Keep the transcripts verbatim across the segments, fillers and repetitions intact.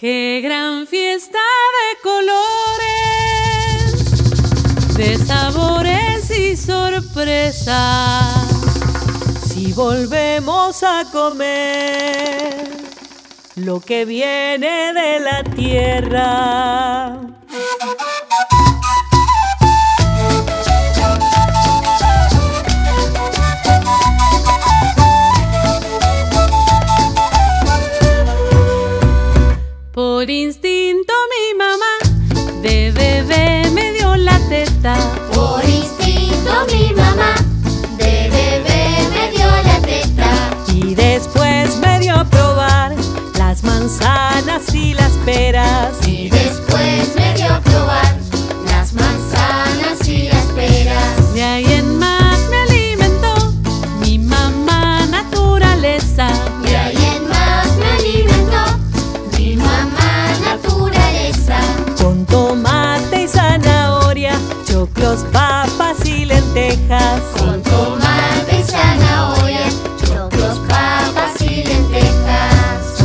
¡Qué gran fiesta de colores, de sabores y sorpresas! Si volvemos a comer lo que viene de la tierra. Por instinto mi mamá de bebé me dio la teta. Por instinto mi mamá de bebé me dio la teta. Y después me dio a probar las manzanas y las peras. Y después me dio a probar las manzanas y las peras. De ahí en más me alimentó mi mamá naturaleza. De ahí en más me alimentó mi mamá naturaleza. Con tomate y zanahoria, choclos, papas y lentejas. Con tomate y zanahoria, choclos, papas y lentejas.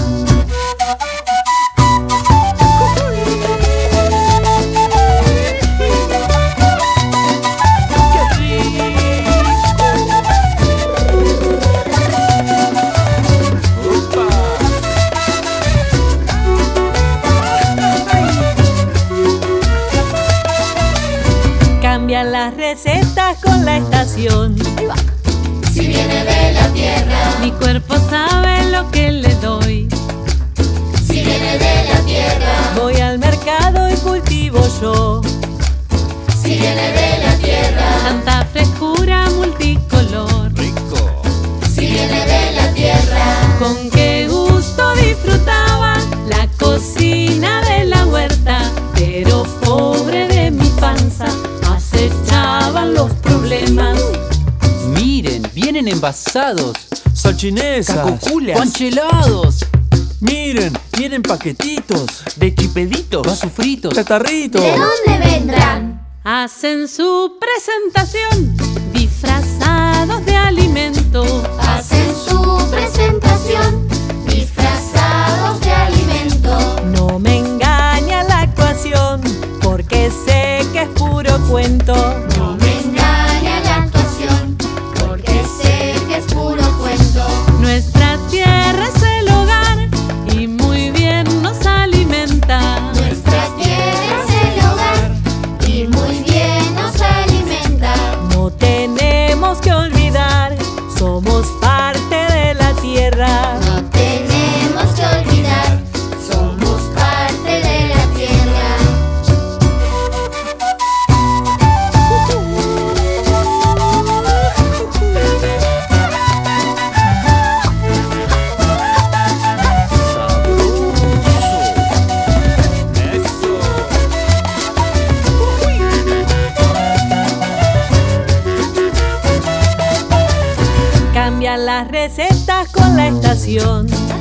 Cambian las recetas con la estación. Si viene de la tierra, Mi cuerpo sabe lo que le doy. si viene de la tierra, Voy al mercado y cultivo yo. si viene de la tierra, Tanta frescura multicolor. Rico. si viene de la tierra. Con qué gusto disfrutaba la cocina de la huerta. Pero pobre de mi panza, acechaban los problemas. Miren, vienen envasados, Salchinesas. cacoculas, conchelados, Miren, vienen paquetitos de chipeditos, vasos fritos, catarritos. ¿De dónde vendrán? Hacen su presentación disfrazados de alimento. Hacen su presentación disfrazados de alimento. No me engaña la actuación, porque sé que es puro cuento. No me engaña la actuación, porque sé que es puro cuento. Nuestra tierra es el hogar y muy bien nos alimenta. Nuestra tierra es el hogar y muy bien nos alimenta. No tenemos que olvidar, somos parte de la tierra. No tenemos que olvidar, somos parte de la tierra. Eso. Cambian las recetas con la estación.